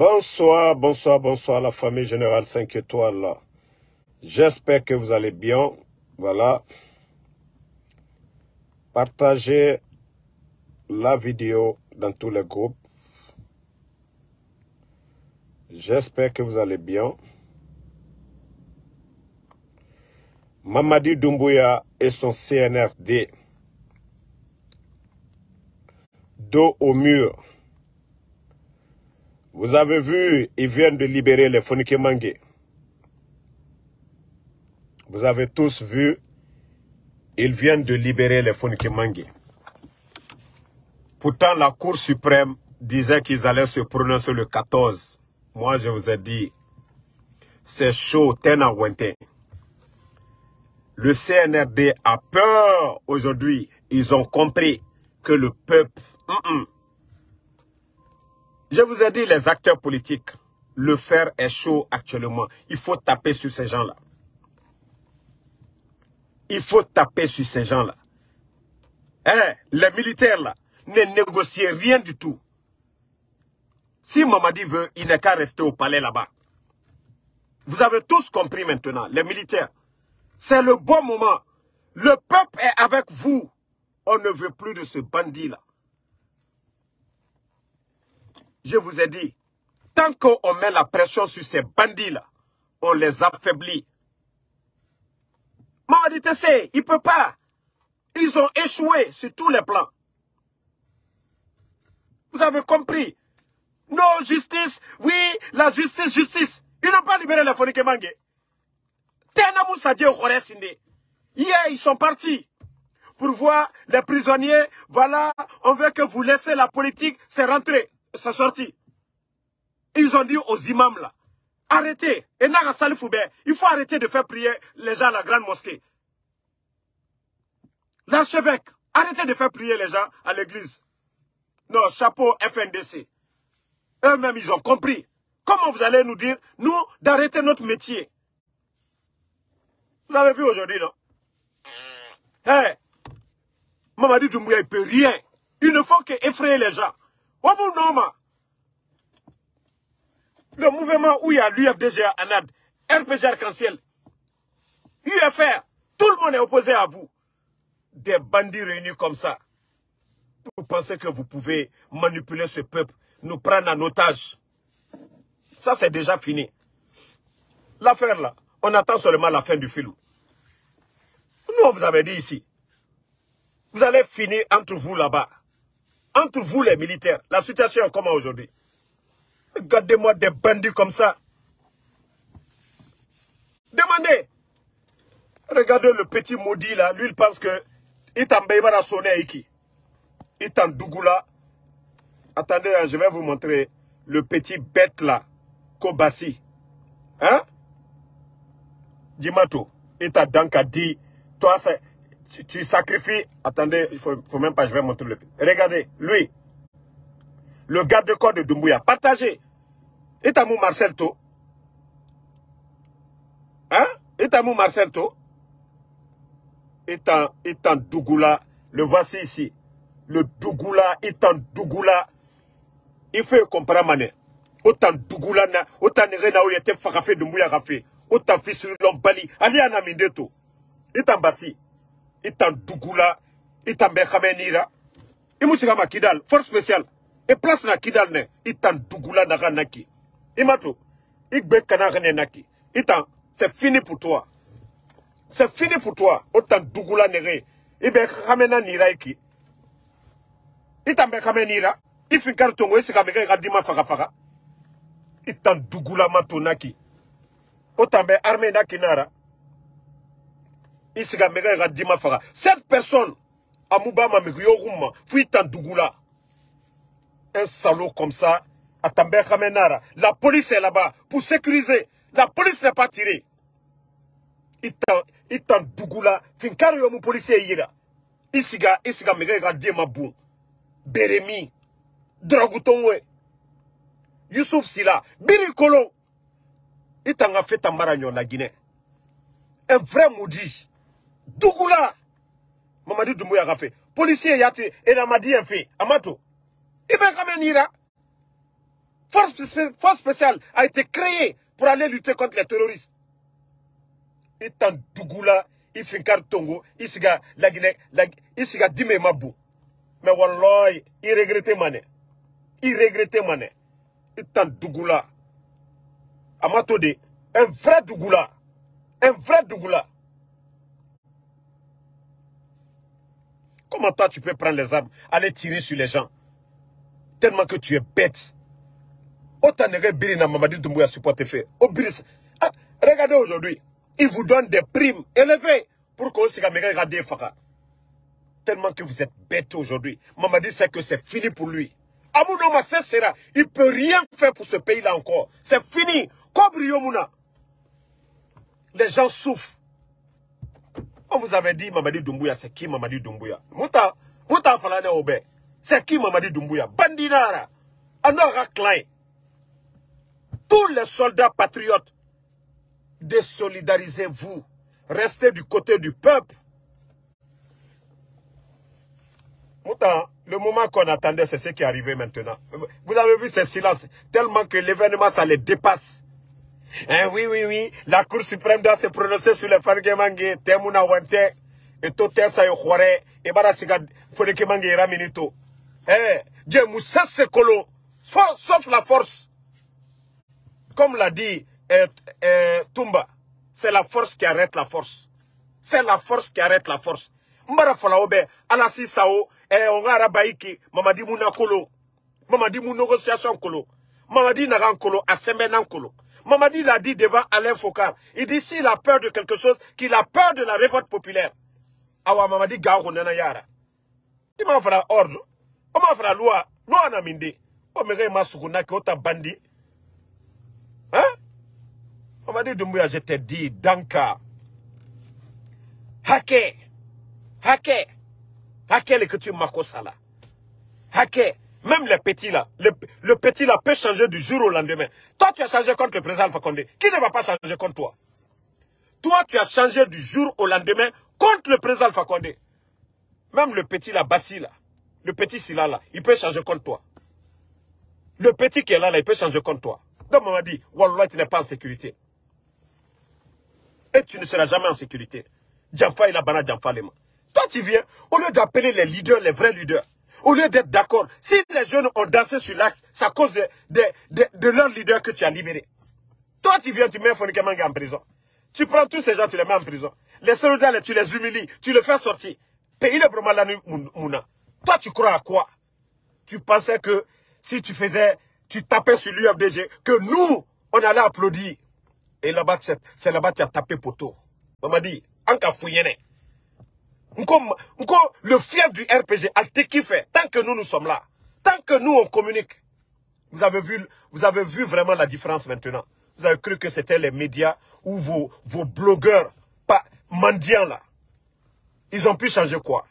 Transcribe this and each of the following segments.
Bonsoir, bonsoir, bonsoir la famille Générale 5 étoiles. J'espère que vous allez bien. Voilà. Partagez la vidéo dans tous les groupes. J'espère que vous allez bien. Mamadi Doumbouya et son CNRD. Dos au mur. Vous avez vu, ils viennent de libérer les Fonike Mangue. Vous avez tous vu, ils viennent de libérer les Fonike Mangue. Pourtant, la Cour suprême disait qu'ils allaient se prononcer le 14. Moi, je vous ai dit, c'est chaud, tena wente. Le CNRD a peur aujourd'hui. Ils ont compris que le peuple... Je vous ai dit, les acteurs politiques, le fer est chaud actuellement. Il faut taper sur ces gens-là. Il faut taper sur ces gens-là. Les militaires là, ne négocient rien du tout. Si Mamadi veut, il n'est qu'à rester au palais là-bas. Vous avez tous compris maintenant, les militaires. C'est le bon moment. Le peuple est avec vous. On ne veut plus de ce bandit-là. Je vous ai dit, tant qu'on met la pression sur ces bandits-là, on les affaiblit. Mamadi Tessé, il ne peut pas. Ils ont échoué sur tous les plans. Vous avez compris? Non, justice, oui, la justice, justice. Ils n'ont pas libéré les Fonike Mangue. Hier, ils sont partis pour voir les prisonniers. Voilà, on veut que vous laissez la politique, c'est rentré, c'est sorti. Ils ont dit aux imams là, arrêtez. Et Naga Salifoube, il faut arrêter de faire prier les gens à la grande mosquée. L'archevêque, arrêtez de faire prier les gens à l'église. Non, chapeau FNDC. Eux-mêmes, ils ont compris. Comment vous allez nous dire, nous, d'arrêter notre métier? Vous avez vu aujourd'hui, non? Mamadi Doumbouya, il ne peut rien. Il ne faut qu'effrayer les gens. Le mouvement où il y a l'UFDG ANAD, RPG Arc-en-Ciel, UFR, tout le monde est opposé à vous. Des bandits réunis comme ça. Vous pensez que vous pouvez manipuler ce peuple, nous prendre en otage? Ça, c'est déjà fini. L'affaire là, on attend seulement la fin du film. Nous, on vous avait dit ici. Vous allez finir entre vous là-bas. Entre vous les militaires. La situation est comment aujourd'hui? Regardez-moi des bandits comme ça. Demandez. Regardez le petit maudit là. Lui, il pense que il t'embêtera sonner Iki. Il t'en dougoula. Attendez, je vais vous montrer le petit bête là. Kobasi. Hein? Dimato. Il t'a donc dit, toi, tu sacrifies. Attendez, il faut même pas, je vais montrer le. Regardez, lui. Le garde-corps de Doumbouya. Partagez. Il t'a mou Marcel To. Hein? Il t'a mou Marcel To. Il t'en dougoula. Le voici ici. Le dougoula, il t'en dougoula. Il faut comprendre, mané. Autant dougoula, autant rena où il était fakafé Doumbouya rafé. Autant fils l'ombali. Ali anamindeto. Il t'en bassi. Il t'en dougoula. Il t'en bekamenira. Il moussika ma Kidal. Force spéciale. Et place na Kidal ne. Il t'en dougoula na naki. Il m'a tout. Il bekana naki. Il t'en. C'est fini pour toi. C'est fini pour toi. Autant dougoula nere. Il bekamena nira iki. Il t'en bekamena. Il fin kartongo. Il s'est radima faka. Il t'en dougoula matonaki. Autant be armé naki nara. Il s'est radima faka. Cette personne. Amoubama Miyogouma. Fui t'en dougoula. Un salaud comme ça. Atambe Khamenara. La police est là-bas pour sécuriser. La police n'est pas tirée. Il t'en dougoula. Finkari yomu policier yira. Isiga mega diema boum. Beremi. Dragoutonwe. Youssouf Sila. Biri Kolo. Il t'en a fait tambaranyo na Guinée. Un vrai maudit. Dougoula. Mamadi Doumbouya a fait. Policier yati. Et n'a m'a dit un fait. Amato. Il va quand même ira. Force spéciale a été créée pour aller lutter contre les terroristes. Il t'en dougoula, il finkar tongo, il siga la Guinée, il siga dime mabou. Mais wallah, il regrettait mané. Il regrettait mané. Il t'en dougoula. Amatode, un vrai dougoula. Un vrai dougoula. Comment toi tu peux prendre les armes, aller tirer sur les gens? Tellement que tu es bête. Autant de Birina Mamadi Doumbouya supporter fait. Regardez aujourd'hui. Il vous donne des primes élevées pour qu'on se regarde Faka. Tellement que vous êtes bête aujourd'hui. Mamadi sait que c'est fini pour lui. Amounoma sera. Il ne peut rien faire pour ce pays-là encore. C'est fini. Kobriyomouna. Les gens souffrent. On vous avait dit Mamadi Doumbouya, c'est qui Mamadi Doumbouya? Mouta Falane Obe. C'est qui Mamadi Doumbouya? Bandinara. Anora Klein. Tous les soldats patriotes, désolidarisez-vous. Restez du côté du peuple. Mouta, le moment qu'on attendait, c'est ce qui est arrivé maintenant. Vous avez vu ce silence, tellement que l'événement, ça les dépasse. Hein, oui. La Cour suprême doit se prononcer sur les Fangemangue, Temuna Wante, et Tote Sayokhore, et Barasiga Fangemangue Raminito. Eh, Dieu Moussa Sekolo, sauf la force. Comme l'a dit Toumba, c'est la force qui arrête la force. C'est la force qui arrête la force. Mbara Falaobe, Anassi Sao, Ongara Baiki, Mamadi Mounakolo, Mamadi Mounogociation Kolo, Mamadi Narankolo, Asemenankolo. Mamadi l'a dit devant Alain Foucault. Il dit s'il a peur de quelque chose, qu'il a peur de la révolte populaire. Awa Mamadi Gaou Nana Yara. Il m'a fait ordre. Il m'a fait loi. Loi Naminde. Oh, mais il m'a souguna qui ota bandi. Hein? Mamadi Doumbouya, je t'ai dit, Danka. Hake les que tu Makosala. Hake. Même les petits là, le petit là peut changer du jour au lendemain. Toi, tu as changé contre le président Alpha Condé. Qui ne va pas changer contre toi? Toi, tu as changé du jour au lendemain contre le président Alpha Condé. Même le petit là, Bassi là, le petit Silla là, il peut changer contre toi. Le petit qui est là, il peut changer contre toi. Donc, on m'a dit, Wallah, tu n'es pas en sécurité. Et tu ne seras jamais en sécurité. Djamfa, il a bana Djamfa Lema. Toi, tu viens, au lieu d'appeler les leaders, les vrais leaders, au lieu d'être d'accord, si les jeunes ont dansé sur l'axe, c'est à cause de leur leader que tu as libéré. Toi, tu viens, tu mets Fonike Manga en prison. Tu prends tous ces gens, tu les mets en prison. Les soldats, tu les humilies, tu les fais sortir. Pays le Bromalani Mouna. Toi, tu crois à quoi? Tu pensais que si tu tapais sur l'UFDG, que nous, on allait applaudir. Et là-bas, c'est là-bas que tu as tapé poteau. On m'a dit, Anka Fouyene. Le fief du RPG, Alteki fait, tant que nous sommes là, tant que nous on communique, vous avez vu vraiment la différence maintenant. Vous avez cru que c'était les médias ou vos blogueurs, pas mendiants là. Ils ont pu changer quoi?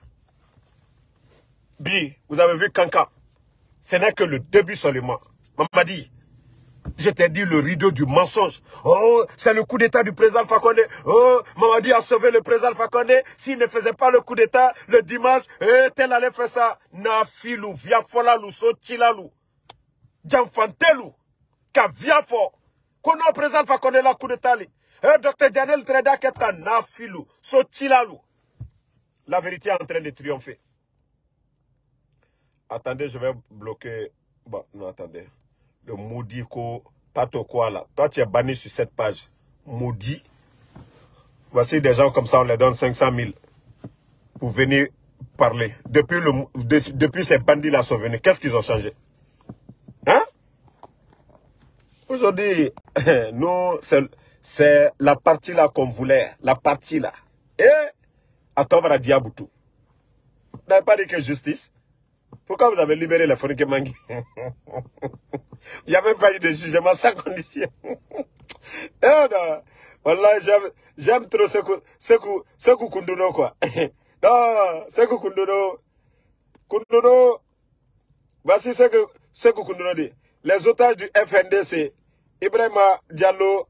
Bi, vous avez vu Kanka. Ce n'est que le début seulement. Maman dit, je t'ai dit le rideau du mensonge. Oh, c'est le coup d'état du président Alpha Condé. Oh, Mamadi a sauvé le président Alpha Condé. S'il ne faisait pas le coup d'état le dimanche, tel allait faire ça. Nafilou, viafolalou, sotilalou. Djamfantelu, ka viafo. Kono président Alpha Condé la coup d'état li. Docteur Daniel Treda Keta, nafilou, sotilalou. La vérité est en train de triompher. Attendez, je vais bloquer. Bon, non, attendez. Le maudit Tato quoi là. Toi, tu es banni sur cette page. Maudit. Voici des gens comme ça, on les donne 500 000 pour venir parler. Depuis ces bandits-là sont venus, qu'est-ce qu'ils ont changé? Hein? Aujourd'hui, nous, c'est la partie là qu'on voulait. La partie là. Et à Tobra Diaboutou. Vous n'avez pas dit que justice? Pourquoi vous avez libéré les Fonike Mangi? Il n'y a même pas eu de jugement sans condition. Voilà, j'aime trop Sekou Kunduno, quoi. Non, Sekou Kunduno. Kunduno. Voici ce que Kunduno dit. Les otages du FNDC, Ibrahima Diallo,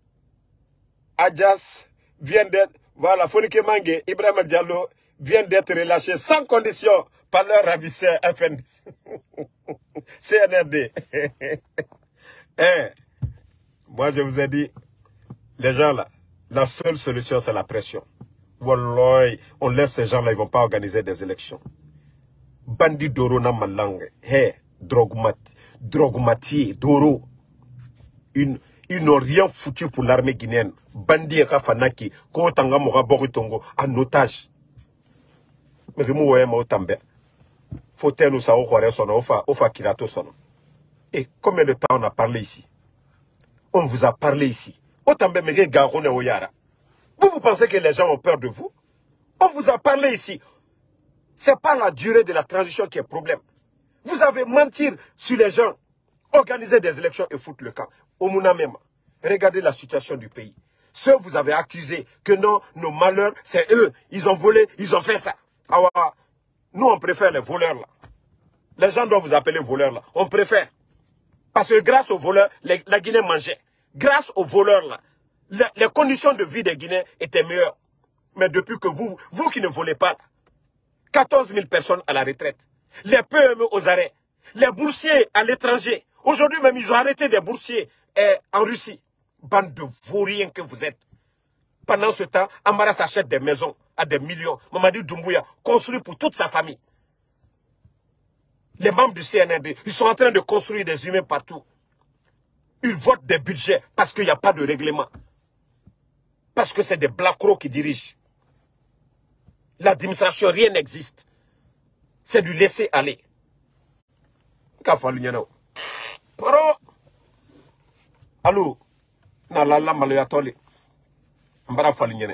Adjas, viennent d'être, voilà, Fonike Mangi, Ibrahima Diallo, viennent d'être relâchés sans condition par leur ravisseur FNDC. CNRD. Eh, moi, je vous ai dit, les gens là, la seule solution, c'est la pression. Wallah, on laisse ces gens là, ils ne vont pas organiser des élections. Bandit Doro na malangue. Hey, drogmatier, Doro. Ils n'ont rien foutu pour l'armée guinéenne. Bandit et Kafanaki, Kotanga Mora Boritongo, en otage. Mais que moi, je tambe. Faut que nous sachions quoi son ofa kirato son. Et combien de temps on a parlé ici? On vous a parlé ici. Otambe mege garone oyara. Vous pensez que les gens ont peur de vous? On vous a parlé ici. Ce n'est pas la durée de la transition qui est problème. Vous avez menti sur les gens, organiser des élections et foutre le camp. Au Mouna même, regardez la situation du pays. Ceux vous avez accusé que non, nos malheurs, c'est eux. Ils ont volé, ils ont fait ça. Alors, nous, on préfère les voleurs là. Les gens doivent vous appeler voleurs là. On préfère. Parce que grâce aux voleurs, la Guinée mangeait. Grâce aux voleurs là, les conditions de vie des Guinéens étaient meilleures. Mais depuis que vous qui ne volez pas, 14 000 personnes à la retraite, les PME aux arrêts, les boursiers à l'étranger. Aujourd'hui même, ils ont arrêté des boursiers en Russie. Bande de vauriens que vous êtes. Pendant ce temps, Amara s'achète des maisons à des millions. Mamadi Doumbouya construit pour toute sa famille. Les membres du CNRD, ils sont en train de construire des humains partout. Ils votent des budgets parce qu'il n'y a pas de règlement. Parce que c'est des blacros qui dirigent. L'administration, rien n'existe. C'est du laisser aller. Allô, Nalala Maloyatole. Mbara Falignene.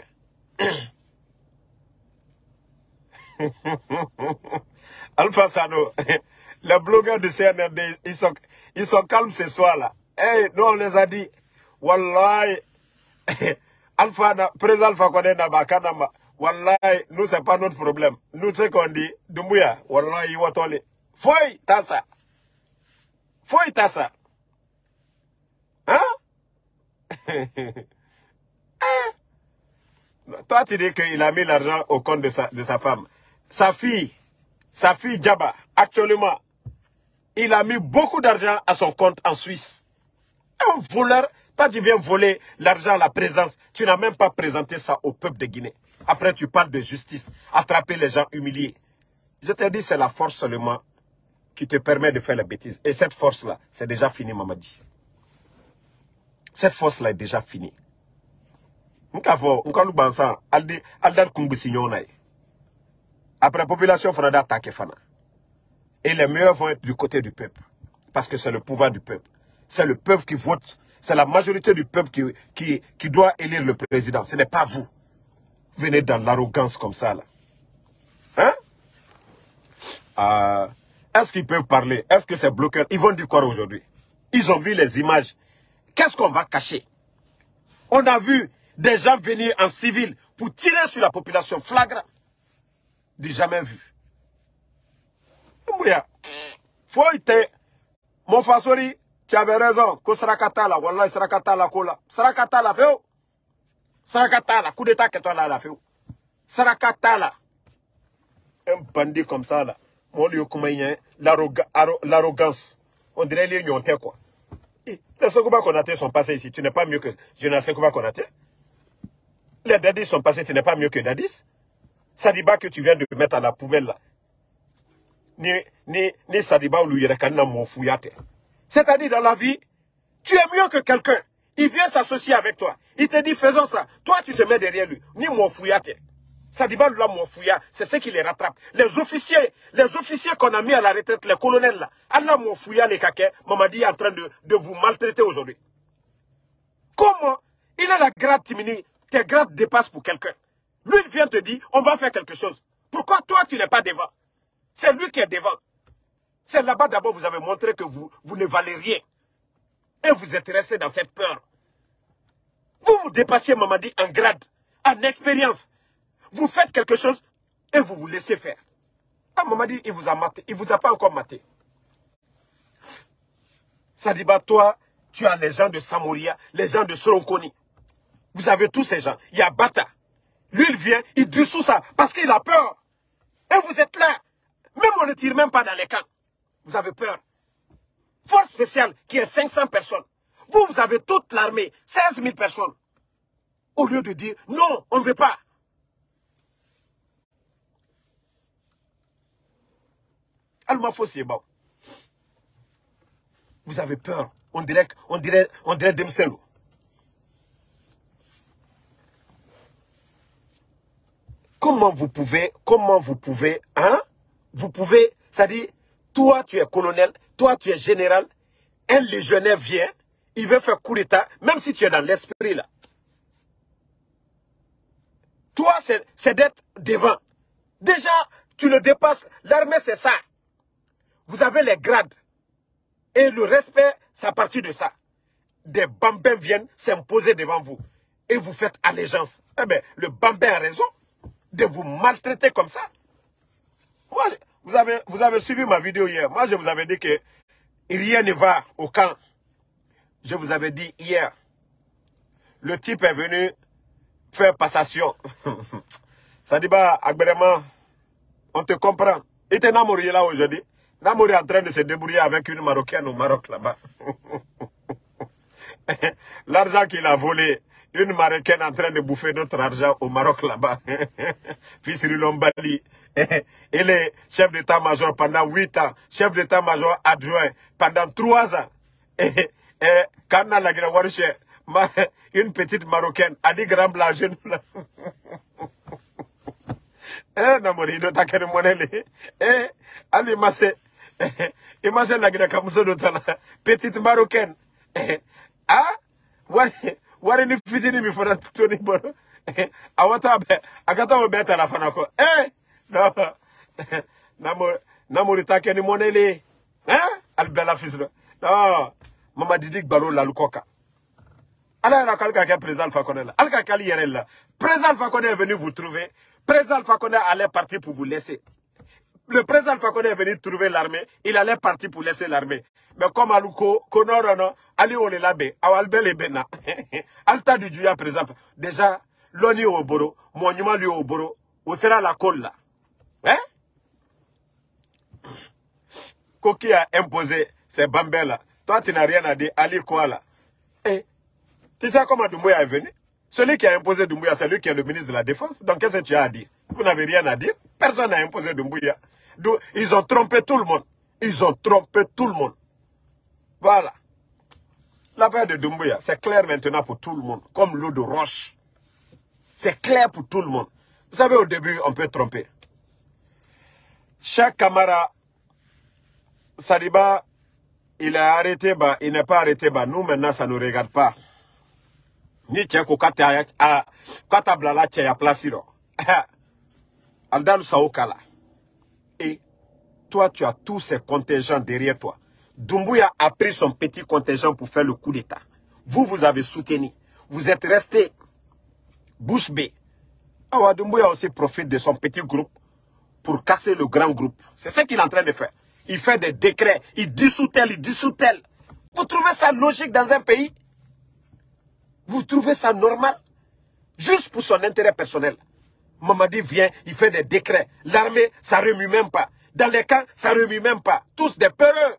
Alpha Sano, les blogueurs du CNRD, ils sont calmes ce soir-là. Hey, nous on les a dit, Wallahi, Alpha, président Alpha Kone Nabakanama, Wallahi, nous c'est pas notre problème. Nous ce qu'on dit, Dumbuya, Wallahi, Watole. Foi Tassa. Foi Tassa. Hein? Toi, tu dis qu'il a mis l'argent au compte de sa femme. Sa fille Djaba, actuellement, il a mis beaucoup d'argent à son compte en Suisse. Un voleur, toi tu viens voler l'argent à la présence. Tu n'as même pas présenté ça au peuple de Guinée. Après, tu parles de justice, attraper les gens humiliés. Je te dis, c'est la force seulement qui te permet de faire les bêtises. Et cette force-là, c'est déjà fini, Mamadi. Cette force-là est déjà finie. Après, la population fera d'attaquer Fana. Et les meilleurs vont être du côté du peuple. Parce que c'est le pouvoir du peuple. C'est le peuple qui vote. C'est la majorité du peuple qui doit élire le président. Ce n'est pas vous. Venez dans l'arrogance comme ça, là. Hein? Est-ce qu'ils peuvent parler? Est-ce que ces bloqueurs, ils vont dire quoi aujourd'hui? Ils ont vu les images. Qu'est-ce qu'on va cacher? On a vu des gens venir en civil pour tirer sur la population flagrant. Du jamais vu. Faut être. Mon Fasori, tu avais raison. Ko Sarakatala, Wallah, Sarakatala, Kola. Sarakatala, feu. Sarakatala, coup d'état que toi là, la feu. Sarakatala. Un bandit comme ça, là. Mon lieu, comment il y a l'arrogance. On dirait les nyontais, quoi. Les Sekouba Konaté sont passés ici. Tu n'es pas mieux que Général Sekouba Konaté. Les Dadis sont passés. Tu n'es pas mieux que Dadis. Sadiba que tu viens de mettre à la poubelle, là. Ni Sadiba ou Luyerekana Mofouyate. C'est-à-dire, dans la vie, tu es mieux que quelqu'un. Il vient s'associer avec toi. Il te dit, faisons ça. Toi, tu te mets derrière lui. Ni Mofouyate. Sadiba Lula Mofouya, c'est ce qui les rattrape. Les officiers qu'on a mis à la retraite, les colonels là, Allah Mofouya, les caquets, Mamadi est en train de vous maltraiter aujourd'hui. Comment il a la grade Timini, tes grades dépassent pour quelqu'un. Lui, il vient te dire, on va faire quelque chose. Pourquoi toi, tu n'es pas devant? C'est lui qui est devant. C'est là-bas d'abord, vous avez montré que vous ne valez rien. Et vous êtes resté dans cette peur. Vous dépassiez Mamadi en grade, en expérience. Vous faites quelque chose et vous vous laissez faire. Ah, Mamadi, il vous a maté. Il ne vous a pas encore maté. Sadiba, toi, tu as les gens de Samoria, les gens de Soronkoni. Vous avez tous ces gens. Il y a Bata. Lui, il vient, il dissout ça parce qu'il a peur. Et vous êtes là. Même on ne tire même pas dans les camps. Vous avez peur. Force spéciale qui est 500 personnes. Vous avez toute l'armée, 16 000 personnes. Au lieu de dire, non, on ne veut pas. Vous avez peur. On dirait Demselo. Comment vous pouvez, hein? Vous pouvez, c'est-à-dire, toi tu es colonel, toi tu es général, un légionnaire vient, il veut faire coup d'état, même si tu es dans l'esprit là. Toi, c'est d'être devant. Déjà, tu le dépasses. L'armée, c'est ça. Vous avez les grades. Et le respect, c'est à partir de ça. Des bambins viennent s'imposer devant vous. Et vous faites allégeance. Eh bien, le bambin a raison de vous maltraiter comme ça. Moi, vous avez suivi ma vidéo hier. Moi, je vous avais dit que rien ne va au camp. Je vous avais dit hier. Le type est venu faire passation. Ça dit, bah, agrément, on te comprend. Il était Namouri là aujourd'hui. Namouri est en train de se débrouiller avec une Marocaine au Maroc là-bas. L'argent qu'il a volé, une Marocaine en train de bouffer notre argent au Maroc là-bas. Fils Lombali. Il est chef d'état-major pendant 8 ans. Chef d'état-major adjoint pendant 3 ans. Et quand on a la une petite Marocaine a dit grand blanc jeune là. Namori do takene monele. Ali masse. Et masse la gira kamuso do tala. Petite Marocaine. Ah? Wari ni fitini mi fona toni boro. Awata be. Agata o beta la fanako. No. Namori takene monele. Al bella fisro. Non. Mama Didik Balo la lukoka. Alors, il président Alpha Condé là. Président Alpha Condé est venu vous trouver. Président Alpha Condé allait partir pour vous laisser. Le président Alpha Condé est venu trouver l'armée. Il allait partir pour laisser l'armée. Mais comme Aluko, Konorono, Ali Olelabe, Awalbel et Bena, Alta du Duya président. Déjà, l'oni au Boro, monument lui au Boro, où sera la colle là? Hein? Koki a imposé ces bambins là. Toi, tu n'as rien à dire. Ali quoi là? Tu sais comment Doumbouya est venu? Celui qui a imposé Doumbouya, c'est lui qui est le ministre de la Défense. Donc, qu'est-ce que tu as à dire? Vous n'avez rien à dire. Personne n'a imposé Doumbouya. Ils ont trompé tout le monde. Ils ont trompé tout le monde. Voilà. L'affaire de Doumbouya, c'est clair maintenant pour tout le monde. Comme l'eau de roche. C'est clair pour tout le monde. Vous savez, au début, on peut tromper. Chaque camarade, Sadiba, il est arrêté, bah, il n'est pas arrêté, bah, nous, maintenant, ça ne nous regarde pas. Ni tcheko kata blala tche ya plasiro. Aldal saokala. Et toi, tu as tous ces contingents derrière toi. Doumbouya a pris son petit contingent pour faire le coup d'état. Vous avez soutenu. Vous êtes resté bouche bée. Alors, Doumbouya aussi profite de son petit groupe pour casser le grand groupe. C'est ce qu'il est en train de faire. Il fait des décrets. Il dissout tel, il dissout tel. Vous trouvez ça logique dans un pays? Vous trouvez ça normal? Juste pour son intérêt personnel. Mamadi vient, il fait des décrets. L'armée, ça ne remue même pas. Dans les camps, ça ne remue même pas. Tous des peureux.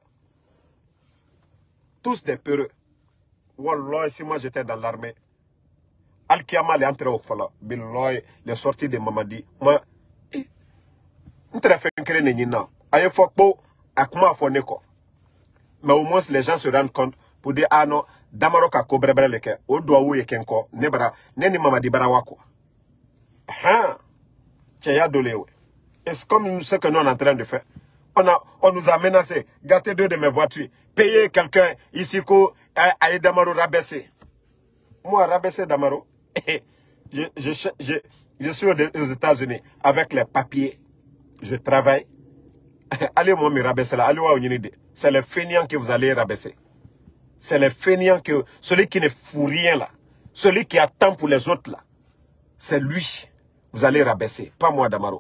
Tous des peureux. Wallah, si moi j'étais dans l'armée, Al-Kiyama est entré au Fala. Billahi, les sorties de Mamadi. Moi, je ne sais pas si je suis là. Je suis là. Mais au moins, les gens se rendent compte pour dire, ah non, Damaro ka ko brebre leke, o doa ou ye kenko, nebra, neni Mamadi barawako. Ah, tcheya dolewe. Et c'est comme ce que nous on est en train de faire. On nous a menacé, gâté 2 de mes voitures, payer quelqu'un ici ko aille Damaro rabaisser. Moi, rabaisser Damaro, je suis aux États-Unis avec les papiers, je travaille. Allez, moi, me rabaisser là, allez, c'est les feignants que vous allez rabaisser. C'est les feignants que... Celui qui ne fout rien là. Celui qui attend pour les autres là. C'est lui. Vous allez rabaisser. Pas moi, Damaro.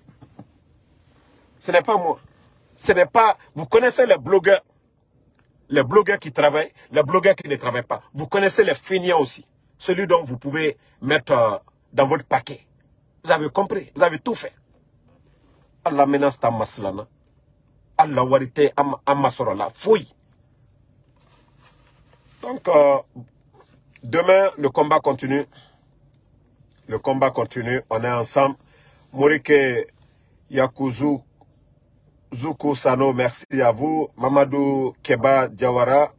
Ce n'est pas moi. Ce n'est pas... Vous connaissez les blogueurs. Les blogueurs qui travaillent. Les blogueurs qui ne travaillent pas. Vous connaissez les feignants aussi. Celui dont vous pouvez mettre dans votre paquet. Vous avez compris. Vous avez tout fait. Allah menace ta maslana. Allah warite amasorola. Fouille. Donc, demain, le combat continue. Le combat continue. On est ensemble. Morike Yakuzu Zuko Sano, merci à vous. Mamadou Keba Diawara.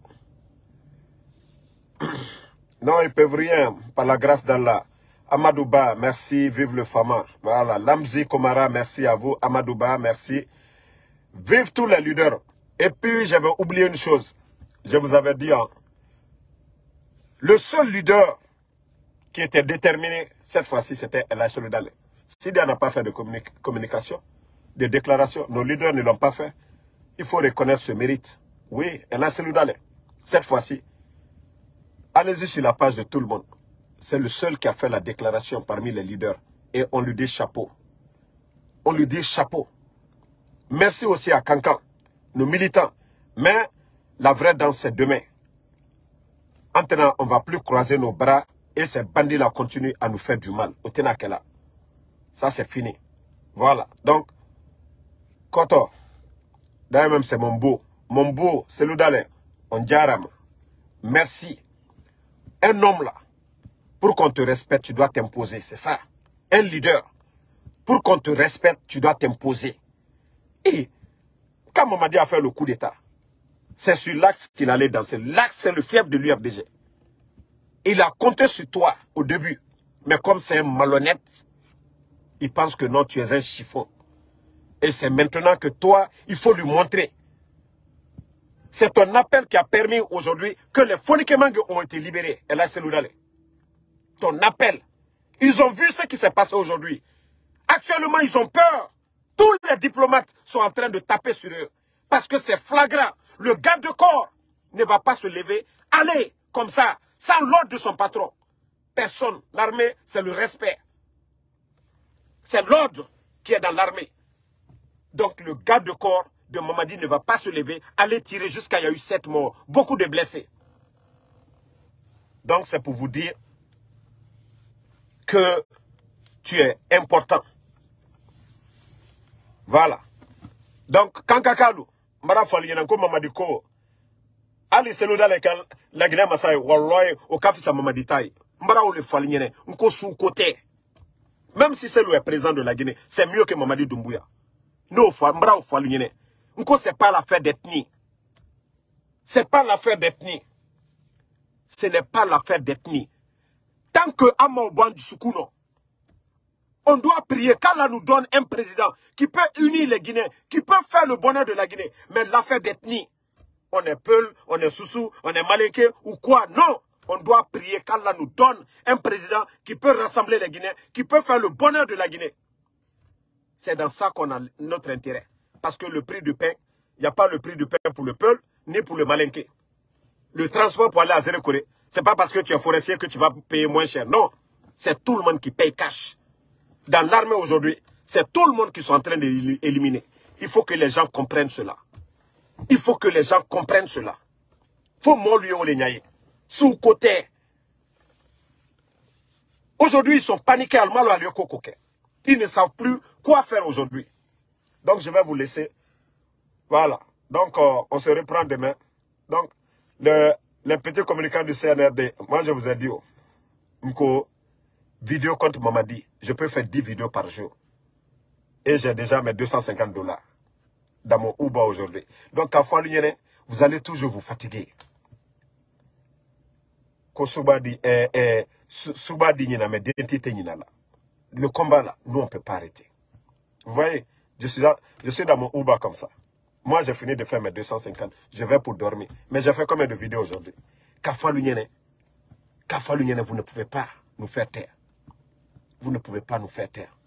Non, ils peuvent rien, par la grâce d'Allah. Amadouba, merci, vive le Fama. Voilà, Lamzi Komara, merci à vous. Amadouba, merci. Vive tous les leaders. Et puis, j'avais oublié une chose. Je vous avais dit, hein, le seul leader qui était déterminé, cette fois-ci, c'était El Solidale. S'il n'a pas fait de communication, de déclaration, nos leaders ne l'ont pas fait. Il faut reconnaître ce mérite. Oui, El Solidale. Cette fois-ci, allez-y sur la page de tout le monde. C'est le seul qui a fait la déclaration parmi les leaders. Et on lui dit chapeau. On lui dit chapeau. Merci aussi à Kankan, nos militants. Mais la vraie danse, c'est demain. Maintenant, on ne va plus croiser nos bras et ces bandits-là continuent à nous faire du mal. Au Tenakela. Ça, c'est fini. Voilà. Donc, Koto, d'ailleurs même, c'est mon beau. Mon beau, c'est l'Oudalé. On diaram. Merci. Un homme là, pour qu'on te respecte, tu dois t'imposer. C'est ça. Un leader. Pour qu'on te respecte, tu dois t'imposer. Et quand Mamadi a fait le coup d'État, c'est sur l'axe qu'il allait danser. L'axe, c'est le fief de l'UFDG. Il a compté sur toi au début. Mais comme c'est un malhonnête, il pense que non, tu es un chiffon. Et c'est maintenant que toi, il faut lui montrer. C'est ton appel qui a permis aujourd'hui que les Fonikemangue ont été libérés. Et là, c'est Loudale. Ton appel. Ils ont vu ce qui s'est passé aujourd'hui. Actuellement, ils ont peur. Tous les diplomates sont en train de taper sur eux. Parce que c'est flagrant. Le garde de corps ne va pas se lever. Allez, comme ça, sans l'ordre de son patron. Personne. L'armée, c'est le respect. C'est l'ordre qui est dans l'armée. Donc, le garde de corps de Mamadi ne va pas se lever. Aller tirer jusqu'à il y a eu 7 morts. Beaucoup de blessés. Donc, c'est pour vous dire que tu es important. Voilà. Donc, Kankakalou, Mara Falienanko Mamadi Ko, Ali Selouda la Guinée Masai, Walloy, au Kafisa Mamadi Tai, Mara ou le Faliene, Nko sous côté. Même si c'est le président de la Guinée, c'est mieux que Mamadi Doumbouya. Non, Mara ou Faliene. Nko, c'est pas l'affaire d'ethnie. C'est pas l'affaire d'ethnie. Ce n'est pas l'affaire d'ethnie. Tant que Amaouban du Soukouno, on doit prier qu'Allah nous donne un président qui peut unir les Guinéens, qui peut faire le bonheur de la Guinée. Mais l'affaire d'ethnie, on est Peul, on est Soussou, on est Malinké ou quoi? Non, on doit prier qu'Allah nous donne un président qui peut rassembler les Guinéens, qui peut faire le bonheur de la Guinée. C'est dans ça qu'on a notre intérêt. Parce que le prix du pain, il n'y a pas le prix du pain pour le Peul, ni pour le Malinké. Le transport pour aller à Zérekoré, ce n'est pas parce que tu es forestier que tu vas payer moins cher. Non, c'est tout le monde qui paye cash. Dans l'armée aujourd'hui, c'est tout le monde qui sont en train d'éliminer. Il faut que les gens comprennent cela. Il faut que les gens comprennent cela. Il faut m'enlever au lignaye. Sous côté. Aujourd'hui, ils sont paniqués à mal à l'Yoko-Koké. Ils ne savent plus quoi faire aujourd'hui. Donc, je vais vous laisser. Voilà. Donc, on se reprend demain. Donc, les petits communicants du CNRD, moi, je vous ai dit, Mko, vidéo contre Mamadi, je peux faire 10 vidéos par jour. Et j'ai déjà mes $250 dans mon Uber aujourd'hui. Donc, à Foualuniene, vous allez toujours vous fatiguer. Le combat là, nous on ne peut pas arrêter. Vous voyez, je suis dans mon Uber comme ça. Moi j'ai fini de faire mes 250. Je vais pour dormir. Mais j'ai fait combien de vidéos aujourd'hui? Kafaluniene, vous ne pouvez pas nous faire taire. Vous ne pouvez pas nous faire taire.